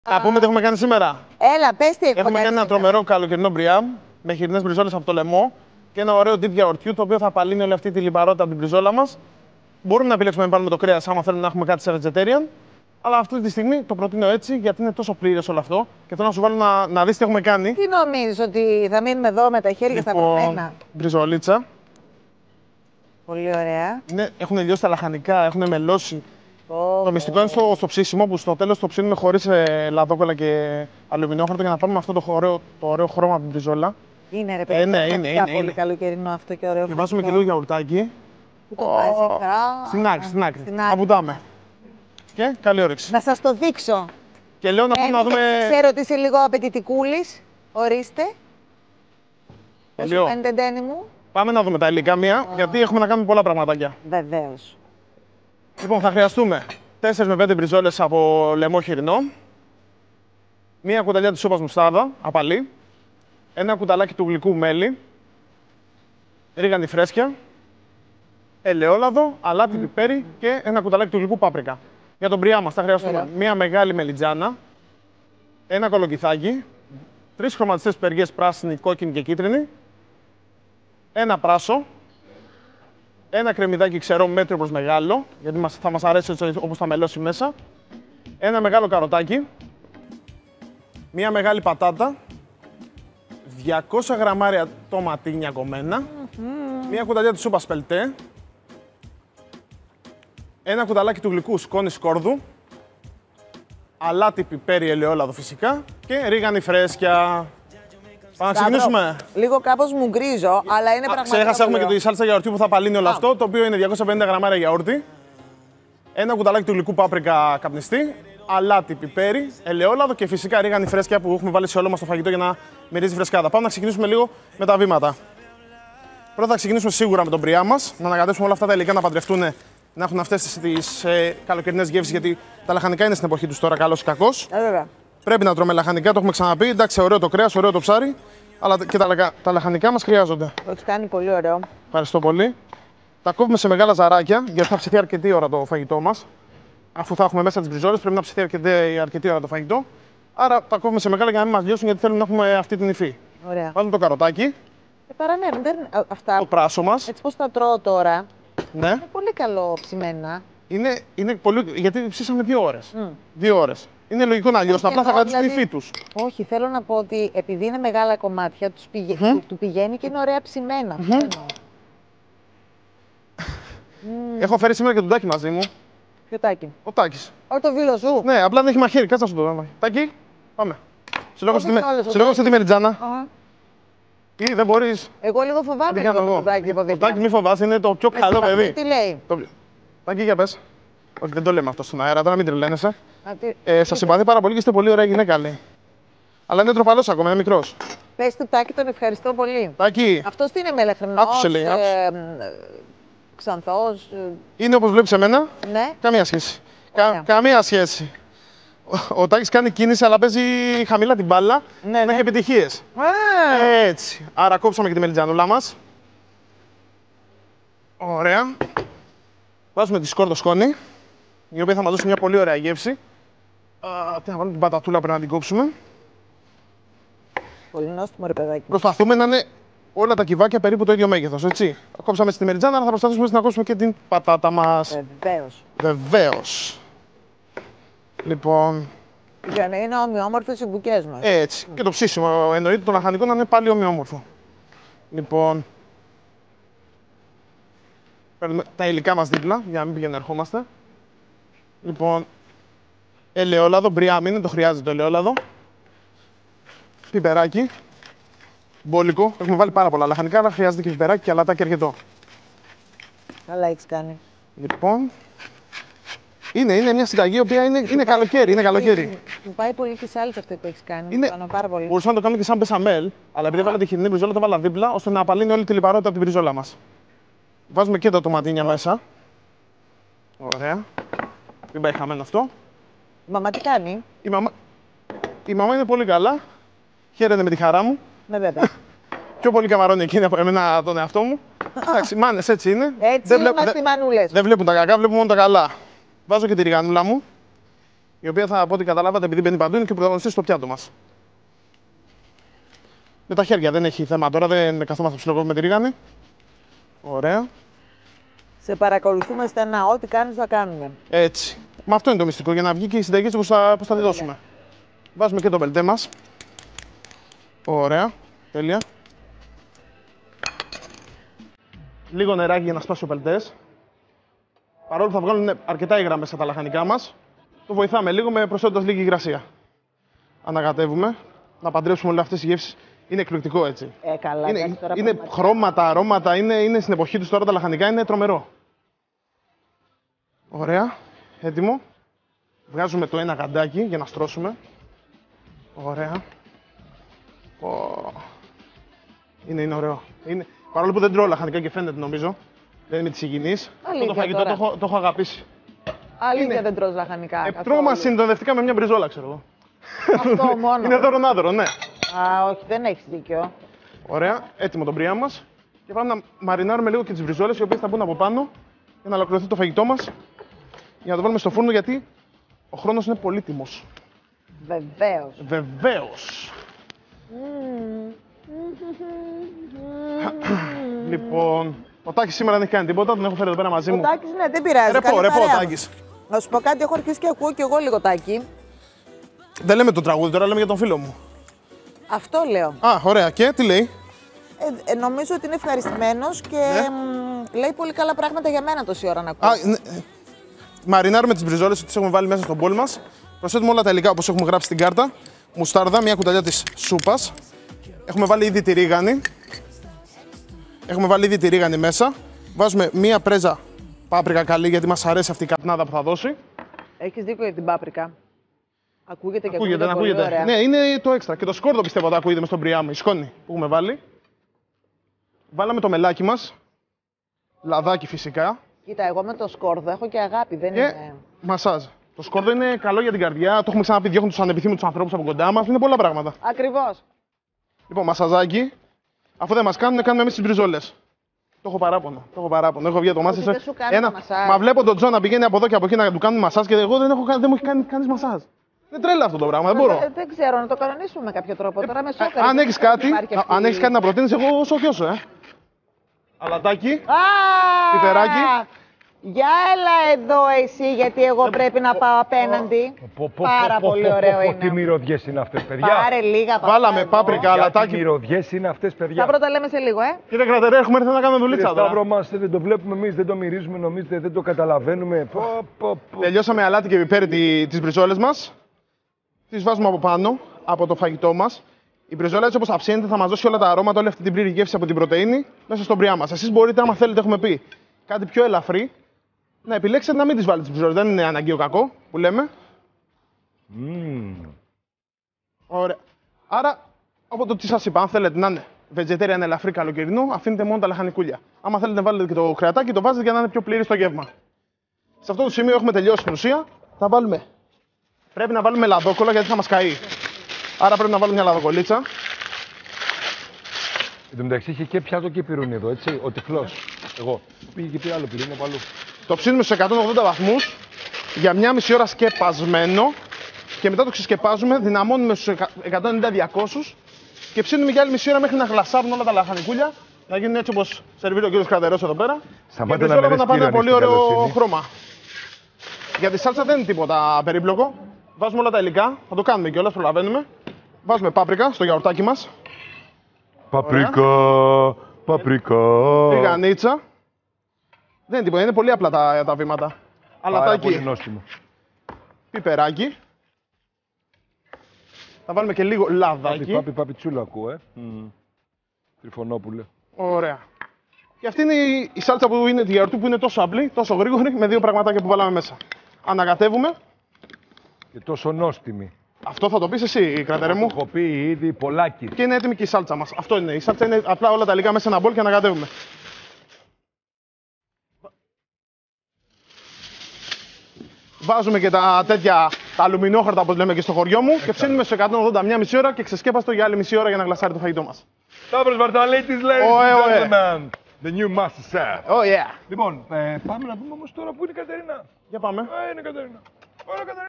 Να πούμε τι έχουμε κάνει σήμερα. Έλα, πες τι Έχουμε κάνει ένα τρομερό καλοκαιρινό μπριάμ με χοιρινές μπριζόλες από το λαιμό και ένα ωραίο dip γιαουρτιού το οποίο θα απαλύνει όλη αυτή τη λιπαρότητα από την μπριζόλα μας. Μπορούμε να επιλέξουμε να πάρουμε το κρέας άμα θέλουμε να έχουμε κάτι σε vegetarian. Αλλά αυτή τη στιγμή το προτείνω έτσι γιατί είναι τόσο πλήρες όλο αυτό και θέλω να σου βάλω να δεις τι έχουμε κάνει. Τι νομίζεις, ότι θα μείνουμε εδώ με τα χέρια στα βρωμένα? Μπριζολίτσα. Πολύ ωραία. Έχουν λιώσει τα λαχανικά, έχουν μελώσει. Το μυστικό είναι στο ψήσιμο που στο τέλος το ψήνουμε χωρίς λαδόκολλα και αλουμινόχαρτο για να πάρουμε αυτό το ωραίο χρώμα από την μπριζόλα. Είναι ρε παιδί, είναι πολύ καλοκαιρινό αυτό και ωραίο. Και βάζουμε και λίγο γιαουρτάκι. Πού το βάζεις? Στην άκρη. Απουτάμε. Και καλή όρεξη. Να σας το δείξω. Και λέω να πούμε να δούμε. Ξέρω ότι είσαι λίγο απαιτητικούλης. Ορίστε. Πώς σου φαίνεται, Ντένι μου? Πάμε να δούμε τα υλικά μία, γιατί έχουμε να κάνουμε πολλά πραγματάκια. Βεβαίως. Λοιπόν, θα χρειαστούμε 4 με 5 μπριζόλες από λαιμό χοιρινό, μία κουταλιά της σούπας μουστάρδα, απαλή, ένα κουταλάκι του γλυκού μέλι, ρίγανη φρέσκια, ελαιόλαδο, αλάτι, πιπέρι και ένα κουταλάκι του γλυκού πάπρικα. Για τον μπριάμ μας θα χρειαστούμε μία μεγάλη μελιτζάνα, ένα κολοκυθάκι, 3 χρωματιστές πιπεριές πράσινη, κόκκινη και κίτρινη, ένα πράσο, ένα κρεμμυδάκι ξερό μέτριο προς μεγάλο, γιατί θα μας αρέσει έτσι όπως θα μελώσει μέσα, ένα μεγάλο καροτάκι, μία μεγάλη πατάτα, 200 γραμμάρια τοματίνια κομμένα, μία κουταλιά της σούπας πελτέ, ένα κουταλάκι του γλυκού σκόνη σκόρδου, αλάτι, πιπέρι, ελαιόλαδο φυσικά και ρίγανη φρέσκια. Πάμε να ξεκινήσουμε. Λίγο κάπως μου γκρίζω, αλλά είναι πραγματικά. Ξέχασα, έχουμε και τη σάλτσα γιαουρτιού που θα απαλύνει όλο αυτό, το οποίο είναι 250 γραμμάρια γιαούρτι, ένα κουταλάκι του γλυκού πάπρικα καπνιστή, αλάτι, πιπέρι, ελαιόλαδο και φυσικά ρίγανη φρέσκια που έχουμε βάλει σε όλο μας το φαγητό για να μυρίζει φρεσκάδα. Πάμε να ξεκινήσουμε λίγο με τα βήματα. Πρώτα θα ξεκινήσουμε σίγουρα με τον μπριάμ μας, να ανακατέψουμε όλα αυτά τα υλικά να παντρευτούν, να έχουν αυτές τις καλοκαιρινές γεύσεις, γιατί τα λαχανικά είναι στην εποχή τους τώρα, καλός ή κακός. Πρέπει να τρώμε λαχανικά, το έχουμε ξαναπεί. Εντάξει, ωραίο το κρέας, ωραίο το ψάρι, αλλά και τα λαχανικά μας χρειάζονται. Το έχεις κάνει πολύ ωραίο. Ευχαριστώ πολύ. Τα κόβουμε σε μεγάλα ζαράκια, γιατί θα ψηθεί αρκετή ώρα το φαγητό μας. Αφού θα έχουμε μέσα τις μπριζόλες, πρέπει να ψηθεί αρκετή ώρα το φαγητό. Άρα τα κόβουμε σε μεγάλα για να μην μας λιώσουν, γιατί θέλουμε να έχουμε αυτή την υφή. Ωραία. Βάλουμε το καροτάκι. Αυτά. Το πράσο μας. Έτσι πώς τα τρώω τώρα. Ναι. Είναι πολύ καλό ψημένα. Είναι πολύ. Γιατί ψήσαμε 2 ώρες. 2 ώρες. Είναι λογικό να λιώσουν, απλά θα κρατήσουν την υφή τους. Όχι, θέλω να πω ότι επειδή είναι μεγάλα κομμάτια, του πηγαίνει και είναι ωραία ψημένα. Έχω φέρει σήμερα και τον Τάκη μαζί μου. Ποιο Τάκη? Ο Τάκης. Όχι το βίλο σου. Ναι, απλά δεν έχει μαχαίρι. Κάτσε να σου το δω. Τάκη, πάμε. Σε λόγω στη μεριτζάνα. Ή δεν μπορείς. Εγώ λίγο φοβάμαι το Τάκη από δίπλα. Το Τάκη μη φοβάσαι, είναι το πιο καλό παιδί. Τι λέει? Τάκη, για πες. Όχι, δεν το λέμε αυτό στον αέρα, τώρα μην τρελαίνεσαι. Σας συμπαθεί πάρα πολύ και είστε πολύ ωραία γυναίκα, λέει. Αλλά είναι τροφαλός ακόμα, είναι μικρός. Πες του Τάκη, τον ευχαριστώ πολύ. Τάκη. Αυτός τι είναι, μελαχρινός? Άκουσε, λέει. Ξανθός. Είναι όπως βλέπεις εμένα. Ναι. Καμία σχέση. Καμία σχέση. Ο Τάκης κάνει κίνηση, αλλά παίζει χαμηλά την μπάλα. Ναι, να έχει επιτυχίες. Έτσι. Άρα κόψαμε και τη μελιτζανούλα μας. Ωραία. Βάζουμε τη σκόρδο σκόνη, η οποία θα μας δώσει μια πολύ ωραία γεύση. Τι να βάλουμε, την πατατούλα πρέπει να την κόψουμε. Πολύ νόστιμο ρε παιδάκι. Προσπαθούμε να είναι όλα τα κυβάκια περίπου το ίδιο μέγεθος, έτσι. Κόψαμε στη μεριτζάνα, αλλά θα προσπαθήσουμε να κόψουμε και την πατάτα μας. Βεβαίως. Λοιπόν. Για να είναι ομοιόμορφες οι μπουκές μας. Έτσι. Και το ψήσιμο εννοείται το λαχανικό να είναι πάλι ομοιόμορφο. Λοιπόν. Παίρνουμε τα υλικά μας δίπλα, για να μην πηγαίνουμε ερχόμαστε. Λοιπόν, ελαιόλαδο, μπριάμ είναι, το χρειάζεται το ελαιόλαδο. Πιπεράκι. Μπόλικο. Έχουμε βάλει πάρα πολλά λαχανικά, αλλά χρειάζεται και πιπεράκι και αλατάκι αρκετό. Καλά έχεις κάνει. Λοιπόν, είναι μια συνταγή η οποία είναι καλοκαίρι. Μου πάει πολύ και σάλτσα αυτό που έχεις κάνει. Είναι... πάρα πολύ. Μπορούσαμε να το κάνουμε και σαν μπεσαμέλ, αλλά επειδή βάλα τη χοιρινή μπριζόλα, το βάλα δίπλα, ώστε να απαλύνει όλη τη λιπαρότητα από την μπριζόλα μας. Βάζουμε και τα τοματίνια μέσα. Ωραία. Μην πάει χαμένο αυτό. Η μαμά τι κάνει? Η μαμά είναι πολύ καλά. Χαίρεται με τη χαρά μου. Ναι, βέβαια. Πιο πολύ καμαρώνει εκείνη από εμένα τον εαυτό μου. Εντάξει, μάνες έτσι είναι. Έτσι είμαστε οι μανούλες. Δεν βλέπουν τα κακά, βλέπουν μόνο τα καλά. Βάζω και τη ριγανούλα μου. η οποία θα, από ό,τι καταλάβατε, επειδή μπαίνει παντού, είναι και ο πρωταγωνιστής στο πιάτο μας. Με τα χέρια, δεν έχει θέμα τώρα, δεν καθόμαστε ψιλοκόβι με τη ρίγανη. Ωραία. Σε παρακολουθούμε στενά. Ό,τι κάνεις θα κάνουμε. Έτσι. Μα αυτό είναι το μυστικό, για να βγει και η συνταγή πώς θα τη δώσουμε. Βάζουμε και το πελτέ μας. Ωραία. Τέλεια. Λίγο νεράκι για να σπάσει ο πελτές. Παρόλο που θα βγάλουν αρκετά υγρά μέσα τα λαχανικά μας, το βοηθάμε λίγο προσθέτοντας λίγη υγρασία. Ανακατεύουμε. Να παντρέψουμε όλες αυτές οι γεύσεις. Είναι εκπληκτικό έτσι. Καλά, είναι χρώματα, αρώματα, είναι στην εποχή τους τώρα τα λαχανικά, είναι τρομερό. Ωραία. Έτοιμο. Βγάζουμε το ένα γαντάκι για να στρώσουμε. Ωραία. Είναι ωραίο. Παρόλο που δεν τρώω λαχανικά και φαίνεται νομίζω. Δεν είμαι της υγιεινής. Αυτό το φαγητό το έχω αγαπήσει. Αλήθεια δεν τρως λαχανικά. Τρώω μας συνδεδευτικά με μια μπριζόλα, ξέρω εγώ. Αυτό μόνο. Είναι δωρονάδωρο, ναι. Όχι, δεν έχεις δίκιο. Ωραία. Έτοιμο το μπριά μας. Και πάμε να μαρινάρουμε λίγο και τις μπριζόλες, οι οποίες θα μπουν από πάνω για να ολοκληρωθεί το φαγητό μας. Για να το βάλουμε στο φούρνο, γιατί ο χρόνος είναι πολύτιμος. Βεβαίως. Βεβαίως. Λοιπόν, ο Τάκης σήμερα δεν έχει κάνει τίποτα, τον έχω φέρει εδώ πέρα μαζί μου. Ο Τάκης, ναι, δεν πειράζει. Ρεπό, ο Τάκης. Να σου πω κάτι, έχω αρχίσει και ακούω κι εγώ λίγο Τάκη. Δεν λέμε το τραγούδι, τώρα λέμε για τον φίλο μου. Αυτό λέω. Α, ωραία. Και τι λέει? Νομίζω ότι είναι ευχαριστημένος και λέει πολύ καλά πράγματα για μένα τόση ώρα να ακούω. Μαρινάρουμε τις μπριζόλες, τις έχουμε βάλει μέσα στον μπολ μας. Προσθέτουμε όλα τα υλικά όπως έχουμε γράψει στην κάρτα. Μουστάρδα, μια κουταλιά της σούπας. Έχουμε βάλει ήδη τη ρίγανη. Μέσα. Βάζουμε μία πρέζα πάπρικα καλή, γιατί μας αρέσει αυτή η καπνάδα που θα δώσει. Έχεις δίκιο για την πάπρικα. Ακούγεται και ακούγεται πολύ ωραία. Ναι, είναι το έξτρα. Και το σκόρδο πιστεύω ότι ακούγεται μες στον μπριάμι, η σκόνη που έχουμε βάλει. Βάλαμε το μελάκι μας. Λαδάκι φυσικά. Κοίτα, εγώ με το σκόρδο έχω και αγάπη, δεν και είναι. Μασάζ. Το σκόρδο είναι καλό για την καρδιά. Το έχουμε ξαναπεί, διώχνει τους ανεπιθύμητους ανθρώπους από κοντά μας. Είναι πολλά πράγματα. Ακριβώς. Λοιπόν, μασαζάκι. Αφού δεν μας κάνουμε εμείς τις μπριζόλες. Το έχω παράπονο. Έχω βγει το μάσι. Μα βλέπω τον Τζο να πηγαίνει από εδώ και από εκεί να του κάνουν μασάζ και εγώ δεν μου έχει κάνει κανείς μασάζ. Δεν τρέλα αυτό το πράγμα, δεν μπορώ. Δεν ξέρω, να το κανονίσουμε με κάποιο τρόπο. Τώρα με σόκαρε. Αν έχεις κάτι να προτείνεις, εγώ όσο και όσο, Αλατάκι. Πιπεράκι. Για έλα εδώ εσύ, γιατί εγώ πρέπει να πάω απέναντι. Πάρα πολύ ωραίο είναι. Τι μυρωδιές είναι αυτές, παιδιά. Πάρε λίγα. Βάλαμε πάπρικα, αλατάκι. Τι μυρωδιές είναι αυτές, παιδιά. Τα πρώτα λέμε σε λίγο, Κύριε Κρατερέ, έχουμε έρθει να κάνουμε δουλίτσα τώρα. Σταύρο μας, δεν το βλέπουμε εμείς, δεν το μυρίζουμε, νομίζετε, δεν το καταλαβαίνουμε. Τελειώσαμε αλάτι και πιπέρι τις μπριζόλες μας. Τις βάζουμε από πάνω, από το φαγητό μας. Η μπριζόλα, έτσι όπως αψύνεται, θα μας δώσει όλα τα αρώματα, όλη αυτή την πλήρη γεύση από την πρωτεΐνη μέσα στον μπριά μας. Εσείς μπορείτε, άμα θέλετε, έχουμε πει κάτι πιο ελαφρύ, να επιλέξετε να μην τις βάλετε τις μπριζόλες. Δεν είναι αναγκαίο κακό που λέμε. Ωραία. Άρα, από το τι σας είπα, αν θέλετε να είναι vegetarian ελαφρύ καλοκαιρινό, αφήνετε μόνο τα λαχανικούλια. Άμα θέλετε να βάλετε και το κρεατάκι, το βάζετε για να είναι πιο πλήρη στο γεύμα. Σε αυτό το σημείο έχουμε τελειώσει την ουσία. Θα βάλουμε. Πρέπει να βάλουμε λαδόκολλα γιατί θα μας καεί. Άρα πρέπει να βάλουμε μια λαδοκολλίτσα. Εν τω μεταξύ είχε και πιάτο και πυρούνι εδώ, έτσι. Ο τυφλός. Εγώ. Πήγε και πήρε άλλο πυρούνι από αλλού. Το ψήνουμε στους 180 βαθμούς για μια μισή ώρα σκεπασμένο. Και μετά το ξεσκεπάζουμε, δυναμώνουμε στους 190-200 και ψήνουμε για άλλη μισή ώρα μέχρι να γλασσάρουν όλα τα λαχανικούλια. Να γίνουν έτσι όπως σερβίρει ο κύριος Κρατερός εδώ πέρα. Σταμάτε και να πάνε ένα πολύ ωραίο χρώμα. Για τη σάλτσα δεν είναι τίποτα περίπλοκο. Βάζουμε όλα τα υλικά, θα το κάνουμε κιόλας, προλαβαίνουμε. Βάζουμε πάπρικα στο γιαουρτάκι μας. Παπρικά. Ριγανίτσα. Δεν είναι τίποτα, είναι πολύ απλά τα βήματα. Αλατάκι. Πολύ νόστιμο. Πιπεράκι. Θα βάλουμε και λίγο λαδάκι. Παπιτσούλα ακούω, Τριφωνόπουλε. Ωραία. Και αυτή είναι η σάλτσα που είναι τη γιαουρτού που είναι τόσο απλή, τόσο γρήγορη, με δύο πραγματάκια που βάλαμε μέσα. Ανακατεύουμε. Και τόσο νόστιμη. Αυτό θα το πεις εσύ, Κρατερέ μου. Το έχω πει ήδη πολλάκι. Και είναι έτοιμη και η σάλτσα μας. Αυτό είναι. Η σάλτσα είναι απλά όλα τα υλικά μέσα σε ένα μπολ και ανακατεύουμε. Βάζουμε και τα αλουμινόχαρτα, όπως λέμε και στο χωριό μου, και ψήνουμε στους 180 μια μισή ώρα και ξεσκέπαστο για άλλη μισή ώρα για να γλασάρει το φαγητό μας. Σταύρος Βαρταλίτης, ladies and gentlemen. The new master chef. Oh yeah. Λοιπόν, πάμε να δούμε όμως τώρα που είναι η Κατερίνα. Για πάμε. Είναι η Κατερίνα. Ωραία, Κατερίνα.